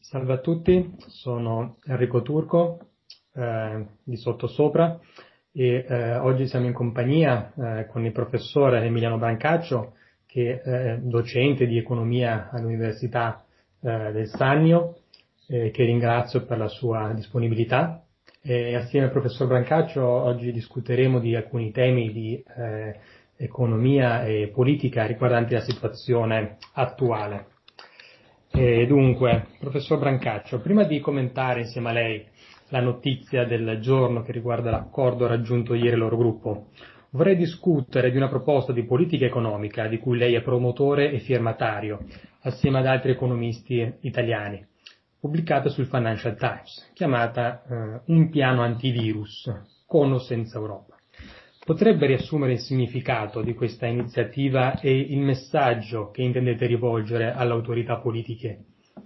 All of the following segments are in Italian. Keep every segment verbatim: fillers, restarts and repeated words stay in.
Salve a tutti, sono Enrico Turco eh, di Sottosopra e eh, oggi siamo in compagnia eh, con il professore Emiliano Brancaccio, che è eh, docente di economia all'Università eh, del Sannio, eh, che ringrazio per la sua disponibilità. E assieme al professor Brancaccio oggi discuteremo di alcuni temi di eh, economia e politica riguardanti la situazione attuale. E dunque, professor Brancaccio, prima di commentare insieme a lei la notizia del giorno che riguarda l'accordo raggiunto ieri al loro gruppo, vorrei discutere di una proposta di politica economica di cui lei è promotore e firmatario, assieme ad altri economisti italiani, pubblicata sul Financial Times, chiamata eh, Un piano antivirus, con o senza Europa. Potrebbe riassumere il significato di questa iniziativa e il messaggio che intendete rivolgere alle autorità politiche?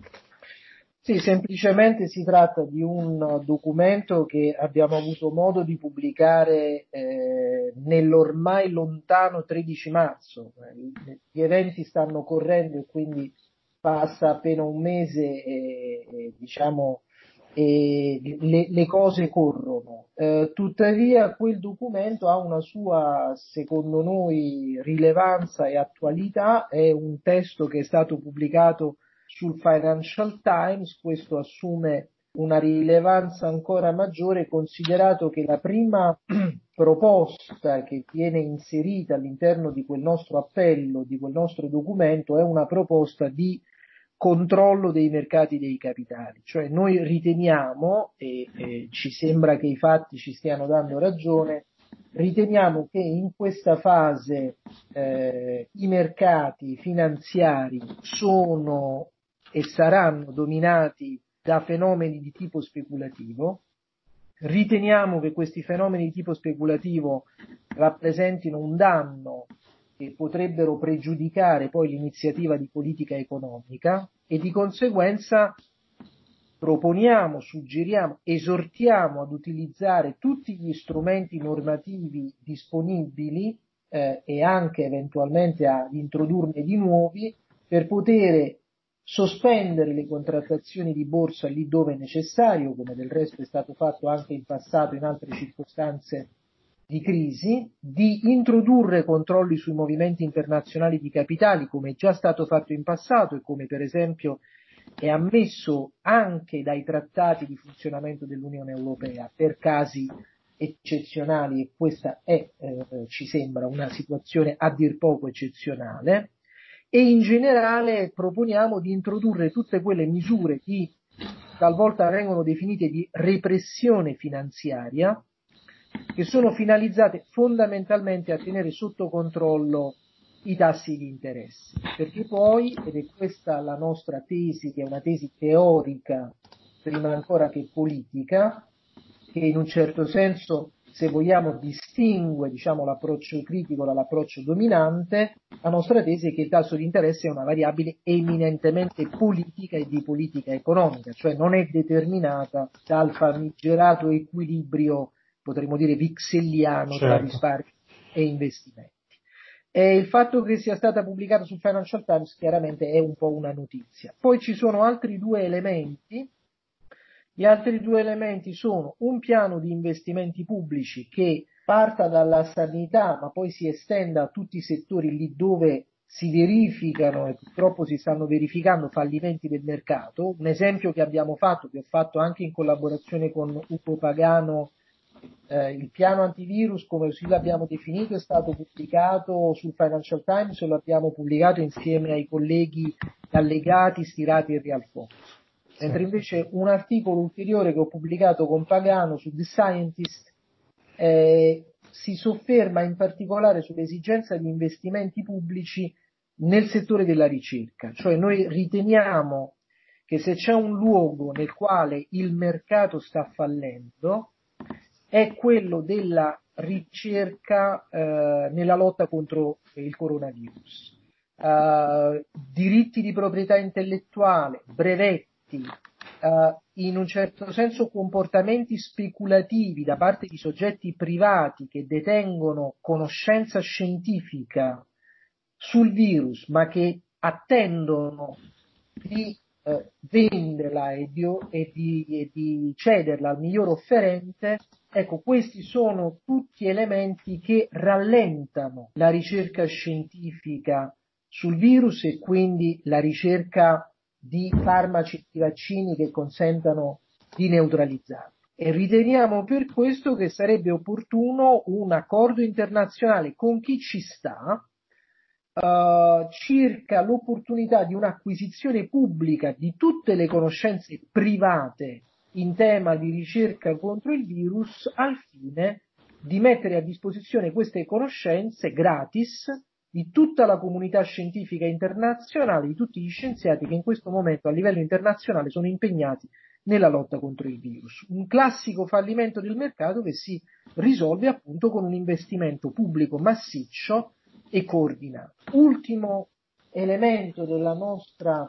Sì, semplicemente si tratta di un documento che abbiamo avuto modo di pubblicare eh, nell'ormai lontano tredici marzo. Gli eventi stanno correndo e quindi passa appena un mese e, e diciamo e le, le cose corrono. Eh, tuttavia quel documento ha una sua, secondo noi, rilevanza e attualità. È un testo che è stato pubblicato sul Financial Times. Questo assume una rilevanza ancora maggiore considerato che la prima proposta che viene inserita all'interno di quel nostro appello, di quel nostro documento, è una proposta di controllo dei mercati dei capitali. Cioè noi riteniamo, e, e ci sembra che i fatti ci stiano dando ragione, riteniamo che in questa fase eh, i mercati finanziari sono e saranno dominati da fenomeni di tipo speculativo. Riteniamo che questi fenomeni di tipo speculativo rappresentino un danno che potrebbero pregiudicare poi l'iniziativa di politica economica e di conseguenza proponiamo, suggeriamo, esortiamo ad utilizzare tutti gli strumenti normativi disponibili eh, e anche eventualmente ad introdurne di nuovi per poter sospendere le contrattazioni di borsa lì dove è necessario, come del resto è stato fatto anche in passato in altre circostanze di crisi, di introdurre controlli sui movimenti internazionali di capitali, come è già stato fatto in passato e come per esempio è ammesso anche dai trattati di funzionamento dell'Unione Europea per casi eccezionali, e questa è, eh, ci sembra, una situazione a dir poco eccezionale. E in generale proponiamo di introdurre tutte quelle misure di, talvolta vengono definite di repressione finanziaria, che sono finalizzate fondamentalmente a tenere sotto controllo i tassi di interesse, perché poi, ed è questa la nostra tesi, che è una tesi teorica prima ancora che politica, che in un certo senso, se vogliamo, distingue, diciamo, l'approccio critico dall'approccio dominante, la nostra tesi è che il tasso di interesse è una variabile eminentemente politica e di politica economica, cioè non è determinata dal famigerato equilibrio, potremmo dire, vixelliano, certo, tra risparmio e investimenti. E il fatto che sia stata pubblicata sul Financial Times chiaramente è un po' una notizia. Poi ci sono altri due elementi. Gli altri due elementi sono un piano di investimenti pubblici che parta dalla sanità ma poi si estenda a tutti i settori lì dove si verificano e purtroppo si stanno verificando fallimenti del mercato. Un esempio che abbiamo fatto, che ho fatto anche in collaborazione con Ugo Pagano, eh, il piano antivirus, come così l'abbiamo definito, è stato pubblicato sul Financial Times e lo abbiamo pubblicato insieme ai colleghi allegati Stirati e Rialfonso. Mentre invece un articolo ulteriore che ho pubblicato con Pagano su The Scientist eh, si sofferma in particolare sull'esigenza di investimenti pubblici nel settore della ricerca. Cioè noi riteniamo che se c'è un luogo nel quale il mercato sta fallendo è quello della ricerca eh, nella lotta contro il coronavirus. Uh, diritti di proprietà intellettuale, brevetti, uh, in un certo senso comportamenti speculativi da parte di soggetti privati che detengono conoscenza scientifica sul virus ma che attendono di eh, venderla e di, e, di, e di cederla al miglior offerente, ecco, questi sono tutti elementi che rallentano la ricerca scientifica sul virus e quindi la ricerca di farmaci e di vaccini che consentano di neutralizzarlo. E riteniamo per questo che sarebbe opportuno un accordo internazionale con chi ci sta uh, circa l'opportunità di un'acquisizione pubblica di tutte le conoscenze private in tema di ricerca contro il virus al fine di mettere a disposizione queste conoscenze gratis di tutta la comunità scientifica internazionale, di tutti gli scienziati che in questo momento a livello internazionale sono impegnati nella lotta contro il virus. Un classico fallimento del mercato che si risolve appunto con un investimento pubblico massiccio e coordinato. Ultimo elemento della nostra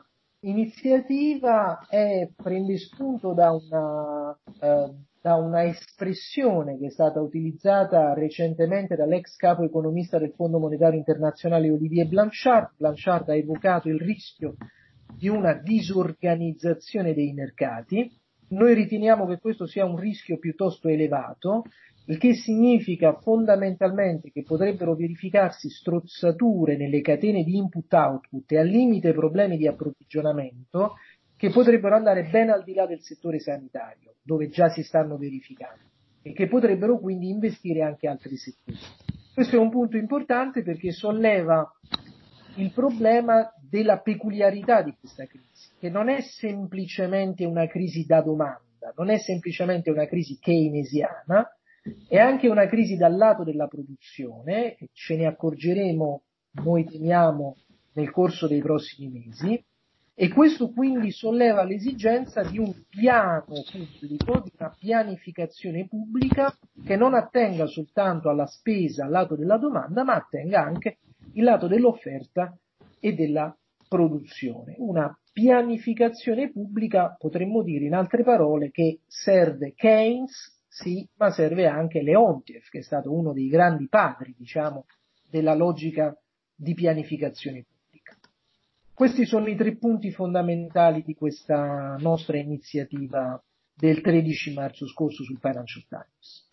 iniziativa è, prende spunto da una, eh, da una espressione che è stata utilizzata recentemente dall'ex capo economista del Fondo Monetario Internazionale Olivier Blanchard. Blanchard ha evocato il rischio di una disorganizzazione dei mercati. Noi riteniamo che questo sia un rischio piuttosto elevato, il che significa fondamentalmente che potrebbero verificarsi strozzature nelle catene di input-output e al limite problemi di approvvigionamento che potrebbero andare ben al di là del settore sanitario, dove già si stanno verificando, e che potrebbero quindi investire anche altri settori. Questo è un punto importante perché solleva il problema della peculiarità di questa crisi, che non è semplicemente una crisi da domanda, non è semplicemente una crisi keynesiana, è anche una crisi dal lato della produzione, e ce ne accorgeremo, noi temiamo, nel corso dei prossimi mesi, e questo quindi solleva l'esigenza di un piano pubblico, di una pianificazione pubblica che non attenga soltanto alla spesa al lato della domanda, ma attenga anche il lato dell'offerta e della produzione. Una pianificazione pubblica, potremmo dire in altre parole, che serve Keynes, sì, ma serve anche Leontiev, che è stato uno dei grandi padri, diciamo, della logica di pianificazione pubblica. Questi sono i tre punti fondamentali di questa nostra iniziativa del tredici marzo scorso sul Financial Times.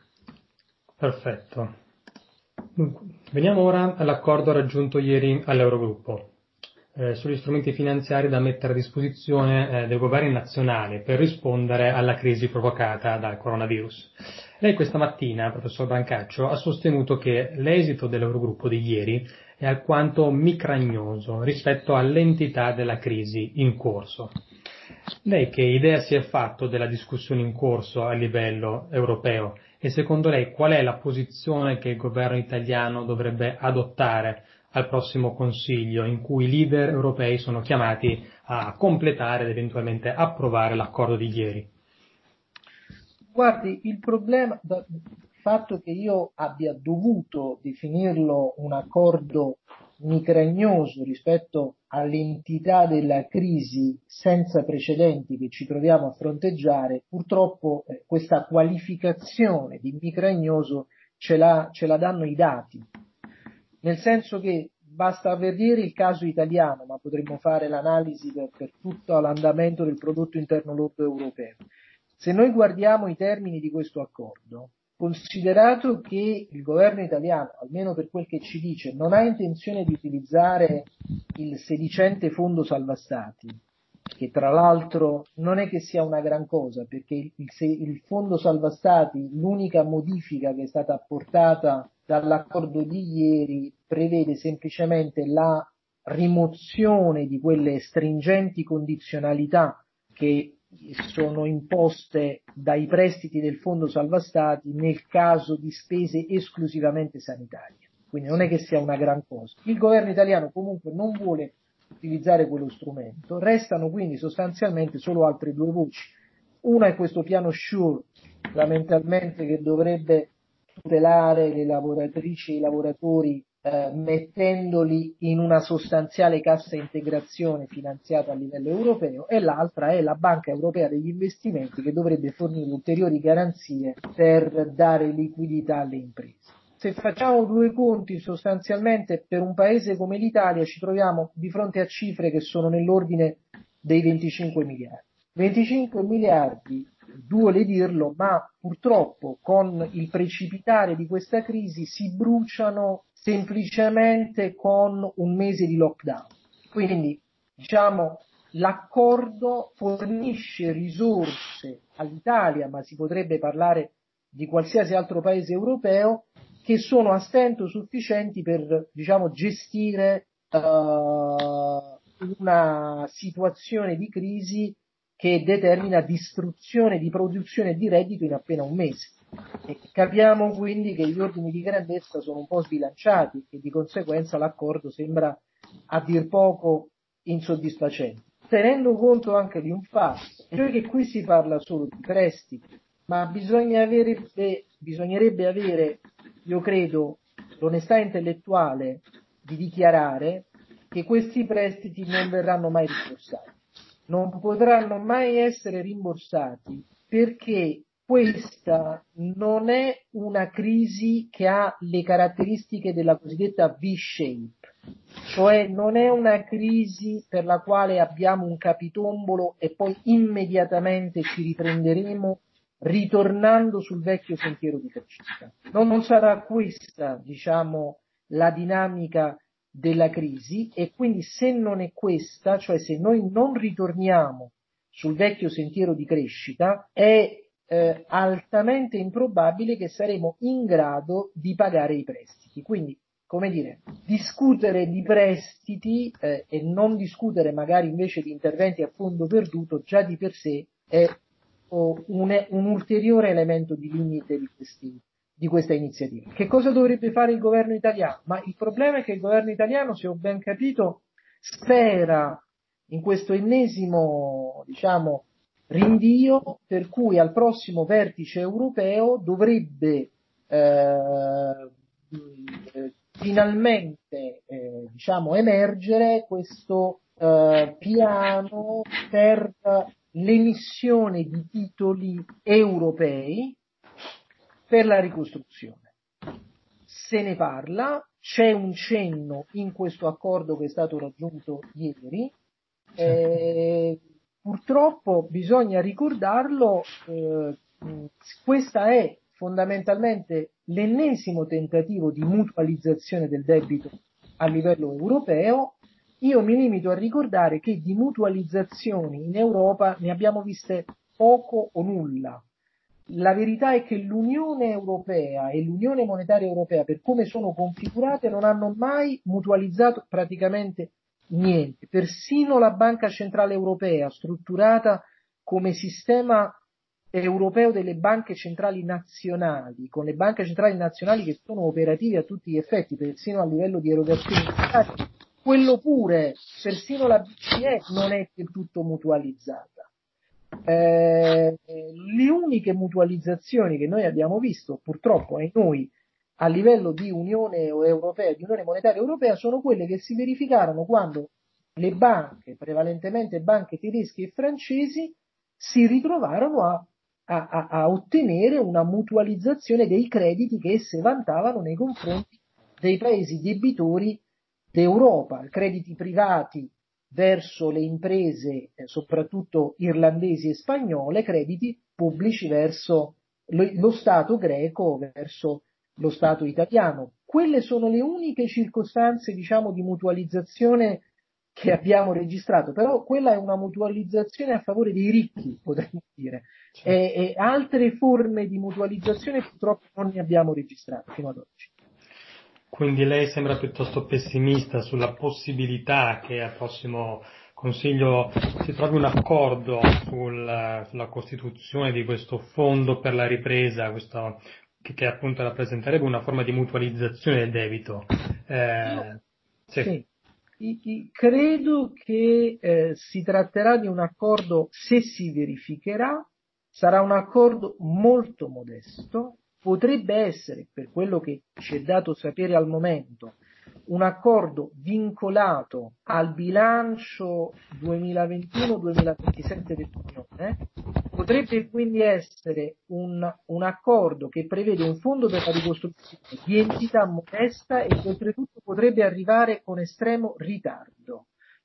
Perfetto. Veniamo ora all'accordo raggiunto ieri all'Eurogruppo eh, sugli strumenti finanziari da mettere a disposizione eh, dei governi nazionali per rispondere alla crisi provocata dal coronavirus. Lei questa mattina, professor Brancaccio, ha sostenuto che l'esito dell'Eurogruppo di ieri è alquanto micragnoso rispetto all'entità della crisi in corso. Lei che idea si è fatto della discussione in corso a livello europeo e secondo lei qual è la posizione che il governo italiano dovrebbe adottare al prossimo Consiglio in cui i leader europei sono chiamati a completare ed eventualmente approvare l'accordo di ieri? Guardi, il problema, il fatto che io abbia dovuto definirlo un accordo micragnoso rispetto all'entità della crisi senza precedenti che ci troviamo a fronteggiare, purtroppo eh, questa qualificazione di micragnoso ce la, ce la danno i dati, nel senso che basta vedere il caso italiano, ma potremmo fare l'analisi per, per tutto l'andamento del prodotto interno lordo europeo. Se noi guardiamo i termini di questo accordo, considerato che il governo italiano, almeno per quel che ci dice, non ha intenzione di utilizzare il sedicente fondo salva stati, che tra l'altro non è che sia una gran cosa, perché il, il, il fondo salva stati, l'unica modifica che è stata apportata dall'accordo di ieri, prevede semplicemente la rimozione di quelle stringenti condizionalità che sono imposte dai prestiti del fondo salva stati nel caso di spese esclusivamente sanitarie. Quindi non è che sia una gran cosa. Il governo italiano comunque non vuole utilizzare quello strumento, restano quindi sostanzialmente solo altre due voci. Una è questo piano SURE, fondamentalmente, che dovrebbe tutelare le lavoratrici e i lavoratori eh, mettendoli in una sostanziale cassa integrazione finanziata a livello europeo, e l'altra è la Banca Europea degli Investimenti, che dovrebbe fornire ulteriori garanzie per dare liquidità alle imprese. Se facciamo due conti, sostanzialmente per un paese come l'Italia ci troviamo di fronte a cifre che sono nell'ordine dei venticinque miliardi. venticinque miliardi, duole dirlo, ma purtroppo con il precipitare di questa crisi si bruciano semplicemente con un mese di lockdown. Quindi, diciamo, l'accordo fornisce risorse all'Italia, ma si potrebbe parlare di qualsiasi altro paese europeo, che sono a stento sufficienti per, diciamo, gestire uh, una situazione di crisi che determina distruzione di produzione e di reddito in appena un mese. E capiamo quindi che gli ordini di grandezza sono un po' sbilanciati e di conseguenza l'accordo sembra a dir poco insoddisfacente. Tenendo conto anche di un fatto, cioè che qui si parla solo di prestiti, ma bisogna avere, beh, bisognerebbe avere, io credo, l'onestà intellettuale di dichiarare che questi prestiti non verranno mai rimborsati. Non potranno mai essere rimborsati perché questa non è una crisi che ha le caratteristiche della cosiddetta V-shape, cioè non è una crisi per la quale abbiamo un capitombolo e poi immediatamente ci riprenderemo ritornando sul vecchio sentiero di crescita. Non sarà questa, diciamo, la dinamica della crisi, e quindi se non è questa, cioè se noi non ritorniamo sul vecchio sentiero di crescita, è eh, altamente improbabile che saremo in grado di pagare i prestiti. Quindi, come dire, discutere di prestiti eh, e non discutere magari invece di interventi a fondo perduto già di per sé è oh, un, un ulteriore elemento di limite di questi di questa iniziativa. Che cosa dovrebbe fare il governo italiano? Ma il problema è che il governo italiano, se ho ben capito, spera in questo ennesimo, diciamo, rinvio per cui al prossimo vertice europeo dovrebbe eh, finalmente eh, diciamo, emergere questo eh, piano per l'emissione di titoli europei per la ricostruzione. Se ne parla, c'è un cenno in questo accordo che è stato raggiunto ieri, eh, purtroppo bisogna ricordarlo, eh, questa è fondamentalmente l'ennesimo tentativo di mutualizzazione del debito a livello europeo. Io mi limito a ricordare che di mutualizzazioni in Europa ne abbiamo viste poco o nulla. La verità è che l'Unione Europea e l'Unione Monetaria Europea, per come sono configurate, non hanno mai mutualizzato praticamente niente. Persino la Banca Centrale Europea, strutturata come sistema europeo delle banche centrali nazionali, con le banche centrali nazionali che sono operative a tutti gli effetti, persino a livello di erogazione, quello pure, persino la B C E non è del tutto mutualizzata. Eh, le uniche mutualizzazioni che noi abbiamo visto, purtroppo, e noi a livello di Unione Europea, di Unione Monetaria Europea, sono quelle che si verificarono quando le banche, prevalentemente banche tedesche e francesi, si ritrovarono a, a, a ottenere una mutualizzazione dei crediti che esse vantavano nei confronti dei paesi debitori d'Europa, crediti privati verso le imprese, eh, soprattutto irlandesi e spagnole, crediti pubblici verso lo, lo Stato greco, verso lo Stato italiano. Quelle sono le uniche circostanze, diciamo, di mutualizzazione che abbiamo registrato, però quella è una mutualizzazione a favore dei ricchi, potremmo dire, e, e altre forme di mutualizzazione purtroppo non ne abbiamo registrate fino ad oggi. Quindi lei sembra piuttosto pessimista sulla possibilità che al prossimo Consiglio si trovi un accordo sul, sulla costituzione di questo fondo per la ripresa, questo, che, che appunto rappresenterebbe una forma di mutualizzazione del debito. Eh, sì. Sì. I, i, credo che eh, si tratterà di un accordo, se si verificherà, sarà un accordo molto modesto. Potrebbe essere, per quello che ci è dato sapere al momento, un accordo vincolato al bilancio duemilaventuno duemilaventisette dell'Unione, potrebbe quindi essere un, un accordo che prevede un fondo per la ricostruzione di entità modesta e che oltretutto potrebbe arrivare con estremo ritardo.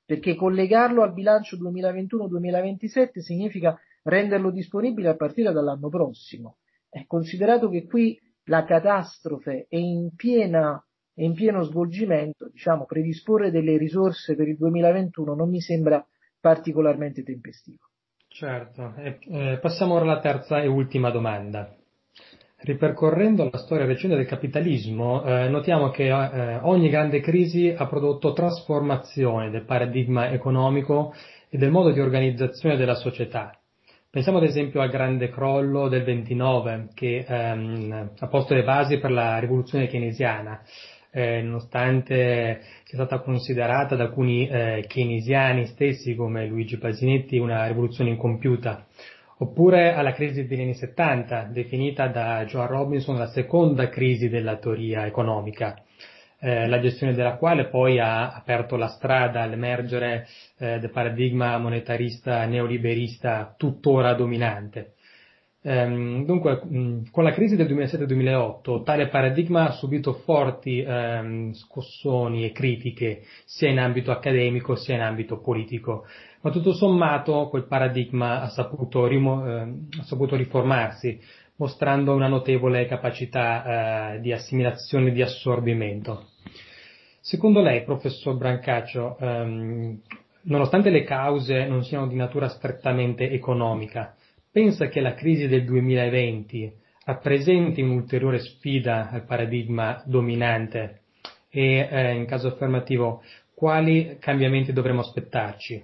perché collegarlo al bilancio duemilaventuno duemilaventisette significa renderlo disponibile a partire dall'anno prossimo. È considerato che qui la catastrofe è in piena, è in pieno svolgimento, diciamo, predisporre delle risorse per il duemilaventuno non mi sembra particolarmente tempestivo. Certo, e, eh, passiamo ora alla terza e ultima domanda. Ripercorrendo la storia recente del capitalismo, eh, notiamo che eh, ogni grande crisi ha prodotto trasformazione del paradigma economico e del modo di organizzazione della società. Pensiamo ad esempio al grande crollo del ventinove, che ehm, ha posto le basi per la rivoluzione keynesiana, eh, nonostante sia stata considerata da alcuni eh, keynesiani stessi come Luigi Pasinetti una rivoluzione incompiuta. Oppure alla crisi degli anni settanta, definita da Joan Robinson la seconda crisi della teoria economica, eh, la gestione della quale poi ha aperto la strada all'emergere eh, del paradigma monetarista neoliberista tuttora dominante. Ehm, dunque, mh, con la crisi del duemilasette duemilaotto, tale paradigma ha subito forti ehm, scossoni e critiche sia in ambito accademico sia in ambito politico, ma tutto sommato quel paradigma ha saputo, rimo- ehm, ha saputo riformarsi, mostrando una notevole capacità eh, di assimilazione e di assorbimento. Secondo lei, professor Brancaccio, ehm, nonostante le cause non siano di natura strettamente economica, pensa che la crisi del duemilaventi rappresenti un'ulteriore sfida al paradigma dominante e, eh, in caso affermativo, quali cambiamenti dovremmo aspettarci?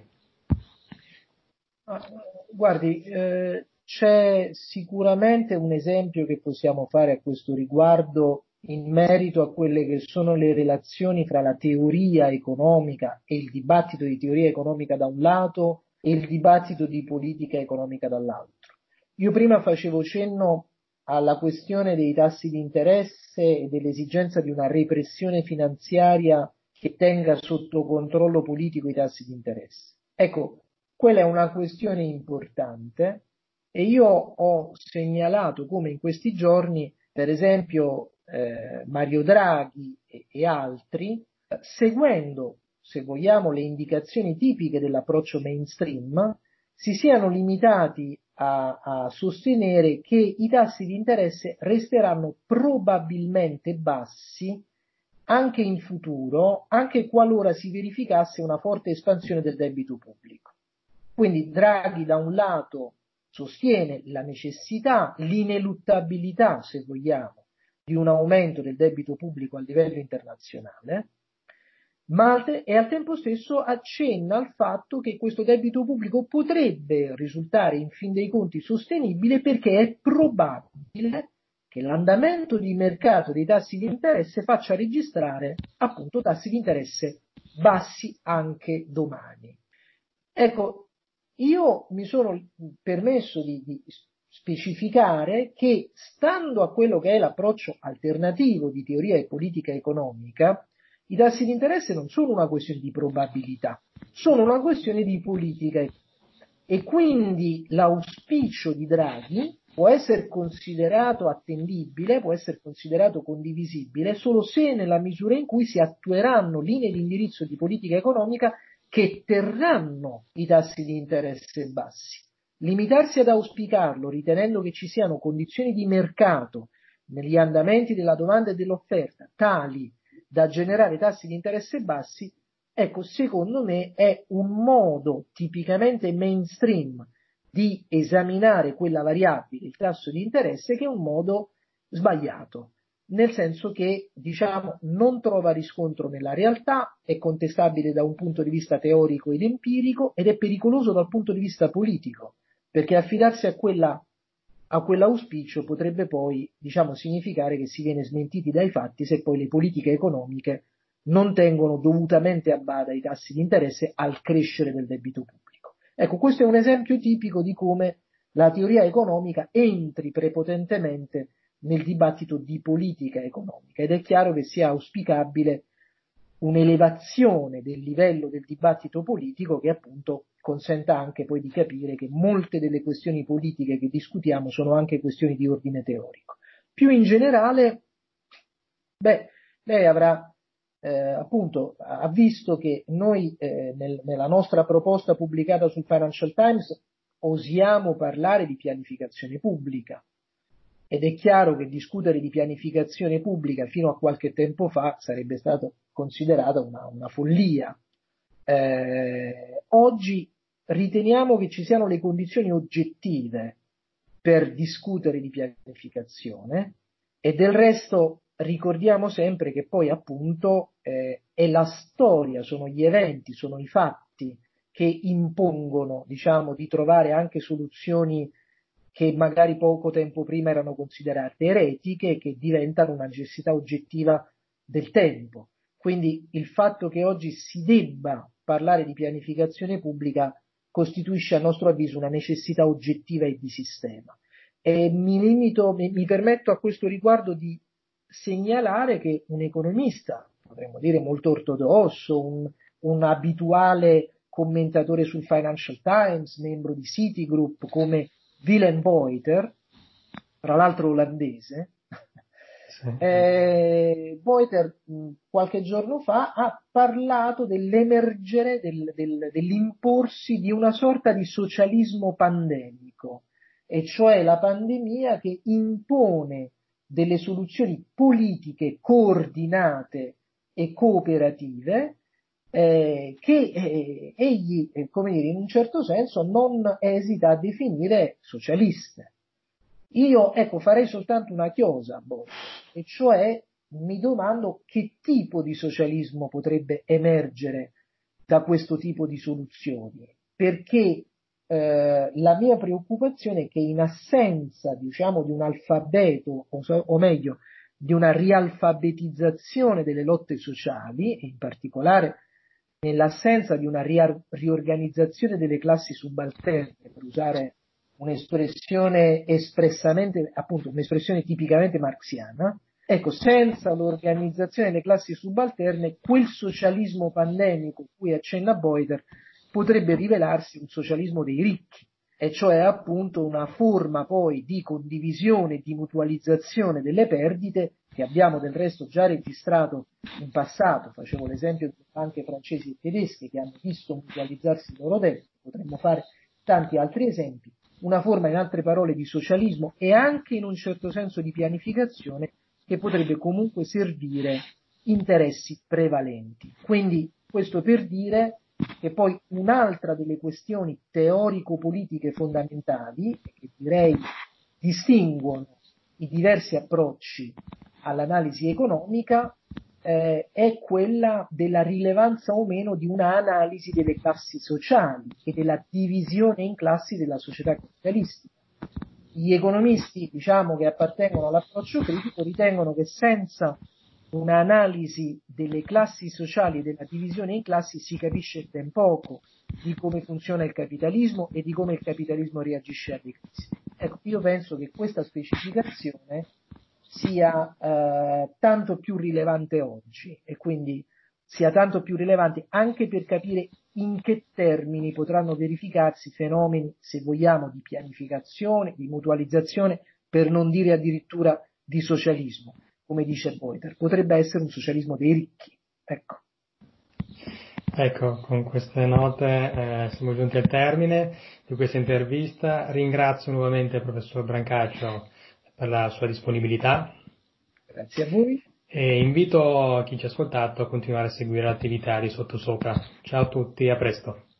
Guardi, eh, c'è sicuramente un esempio che possiamo fare a questo riguardo in merito a quelle che sono le relazioni fra la teoria economica e il dibattito di teoria economica da un lato e il dibattito di politica economica dall'altro. Io prima facevo cenno alla questione dei tassi di interesse e dell'esigenza di una repressione finanziaria che tenga sotto controllo politico i tassi di interesse. Ecco, quella è una questione importante e io ho segnalato come in questi giorni, per esempio, eh, Mario Draghi e, e altri, seguendo, se vogliamo, le indicazioni tipiche dell'approccio mainstream, si siano limitati a, a sostenere che i tassi di interesse resteranno probabilmente bassi anche in futuro, anche qualora si verificasse una forte espansione del debito pubblico. Quindi Draghi da un lato sostiene la necessità, l'ineluttabilità, se vogliamo, di un aumento del debito pubblico a livello internazionale, ma e al tempo stesso accenna al fatto che questo debito pubblico potrebbe risultare in fin dei conti sostenibile perché è probabile che l'andamento di mercato dei tassi di interesse faccia registrare appunto tassi di interesse bassi anche domani. Ecco, io mi sono permesso di, di specificare che, stando a quello che è l'approccio alternativo di teoria e politica economica, i tassi di interesse non sono una questione di probabilità, sono una questione di politica e quindi l'auspicio di Draghi può essere considerato attendibile, può essere considerato condivisibile solo se nella misura in cui si attueranno linee di indirizzo di politica economica che terranno i tassi di interesse bassi. Limitarsi ad auspicarlo, ritenendo che ci siano condizioni di mercato negli andamenti della domanda e dell'offerta tali da generare tassi di interesse bassi, ecco, secondo me è un modo tipicamente mainstream di esaminare quella variabile, il tasso di interesse, che è un modo sbagliato, nel senso che, diciamo, non trova riscontro nella realtà, è contestabile da un punto di vista teorico ed empirico ed è pericoloso dal punto di vista politico, perché affidarsi a quella a quell'auspicio potrebbe poi, diciamo, significare che si viene smentiti dai fatti se poi le politiche economiche non tengono dovutamente a bada i tassi di interesse al crescere del debito pubblico. Ecco, questo è un esempio tipico di come la teoria economica entri prepotentemente nel dibattito di politica economica ed è chiaro che sia auspicabile un'elevazione del livello del dibattito politico che appunto consenta anche poi di capire che molte delle questioni politiche che discutiamo sono anche questioni di ordine teorico. Più in generale, beh, lei avrà eh, appunto ha visto che noi eh, nel, nella nostra proposta pubblicata sul Financial Times osiamo parlare di pianificazione pubblica, ed è chiaro che discutere di pianificazione pubblica fino a qualche tempo fa sarebbe stato considerata una, una follia. Eh, oggi riteniamo che ci siano le condizioni oggettive per discutere di pianificazione, e del resto ricordiamo sempre che poi appunto eh, è la storia, sono gli eventi, sono i fatti che impongono, diciamo, di trovare anche soluzioni che magari poco tempo prima erano considerate eretiche, che diventano una necessità oggettiva del tempo. Quindi il fatto che oggi si debba parlare di pianificazione pubblica costituisce a nostro avviso una necessità oggettiva e di sistema. E mi limito, mi, mi permetto a questo riguardo di segnalare che un economista, potremmo dire molto ortodosso, un, un abituale commentatore sul Financial Times, membro di Citigroup, come Willem Buiter, tra l'altro olandese, sì. eh, Buiter mh, qualche giorno fa ha parlato dell'emergere, del, del, dell'imporsi di una sorta di socialismo pandemico, e cioè la pandemia che impone delle soluzioni politiche coordinate e cooperative eh, che eh, egli, eh, come dire, in un certo senso non esita a definire socialiste. Io, ecco, farei soltanto una chiosa, boh, e cioè mi domando che tipo di socialismo potrebbe emergere da questo tipo di soluzioni, perché eh, la mia preoccupazione è che in assenza, diciamo, di un alfabeto, o, so, o meglio, di una rialfabetizzazione delle lotte sociali, e in particolare nell'assenza di una ria- riorganizzazione delle classi subalterne, per usare un'espressione espressamente, appunto, un'espressione tipicamente marxiana, ecco, senza l'organizzazione delle classi subalterne, quel socialismo pandemico cui accenna Buiter potrebbe rivelarsi un socialismo dei ricchi, e cioè appunto una forma poi di condivisione e di mutualizzazione delle perdite che abbiamo del resto già registrato in passato. Facevo l'esempio di banche francesi e tedesche che hanno visto mutualizzarsi il loro debito, potremmo fare tanti altri esempi, una forma in altre parole di socialismo e anche in un certo senso di pianificazione che potrebbe comunque servire interessi prevalenti. Quindi questo per dire che poi un'altra delle questioni teorico-politiche fondamentali, che direi distinguono i diversi approcci all'analisi economica, eh, è quella della rilevanza o meno di un'analisi delle classi sociali e della divisione in classi della società capitalistica. Gli economisti, diciamo, che appartengono all'approccio critico ritengono che senza un'analisi delle classi sociali e della divisione in classi si capisce ben poco di come funziona il capitalismo e di come il capitalismo reagisce alle crisi. Ecco, io penso che questa specificazione sia eh, tanto più rilevante oggi, e quindi sia tanto più rilevante anche per capire in che termini potranno verificarsi fenomeni, se vogliamo, di pianificazione, di mutualizzazione, per non dire addirittura di socialismo. Come dice Buiter, potrebbe essere un socialismo dei ricchi. Ecco. Ecco, con queste note eh, siamo giunti al termine di questa intervista. Ringrazio nuovamente il professor Brancaccio per la sua disponibilità. Grazie a voi. E invito chi ci ha ascoltato a continuare a seguire l'attività di Sottosopra. Ciao a tutti, a presto.